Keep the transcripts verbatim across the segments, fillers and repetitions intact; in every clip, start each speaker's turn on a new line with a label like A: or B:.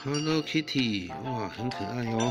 A: Hello Kitty， 哇，很可爱哦。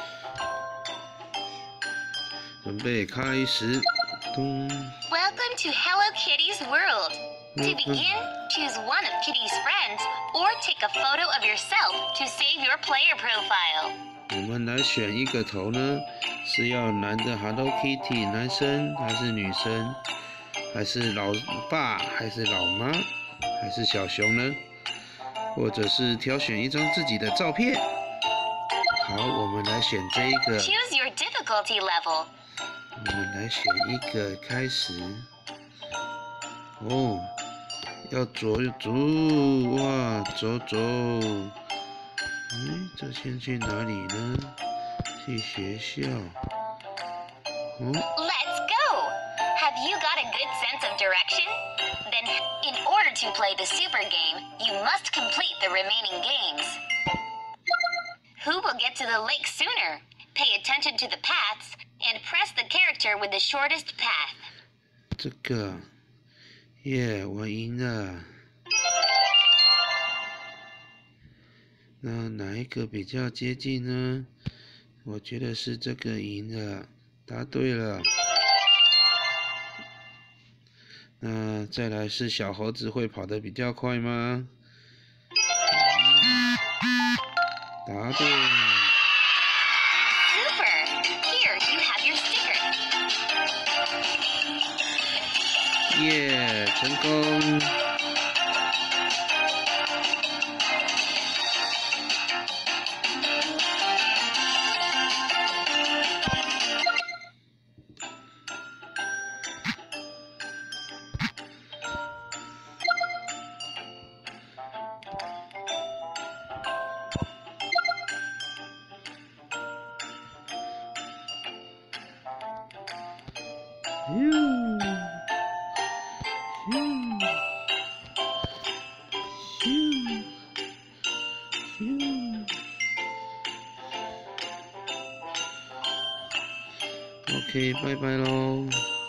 A: 准备开始，咚。
B: Welcome to Hello Kitty's world. To begin, choose one of Kitty's friends, or take a photo of yourself to save your player profile.
A: 我们来选一个头呢，是要男的 Hello Kitty 男生还是女生？还是老爸还是老妈还是小熊呢？或者是挑选一张自己的照片。好，我们来选这一个。
B: Choose your difficulty level.
A: 我们来选一个开始。哦，要走走，哇，走走。嗯，这先去哪里呢？去学校。哦。
B: Let's go! Have you got a good sense of direction? Then, in order to play the super game, you must complete the remaining games. Who will get to the lake sooner? Pay attention to the paths and press the character with the shortest path.
A: 这个，耶、yeah, ，我赢了。那哪一个比较接近呢？我觉得是这个赢了，答对了。那再来是小猴子会跑得比较快吗？答对。
B: Super! Here, you have your sticker.
A: 耶，成功！咻咻咻咻 ，OK， 拜拜喽。